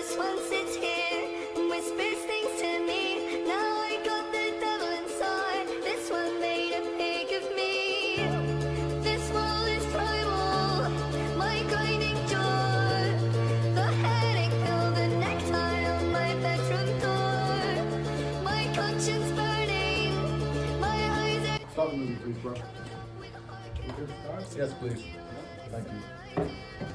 This one sits here and whispers things to me. Now I got the devil inside. This one made a pig of me. This wall is primal, my grinding jaw. The headache pill, the necktie on my bedroom door. My conscience burning, my eyes are... Start the movie, please, bro. Yes, please. Thank you.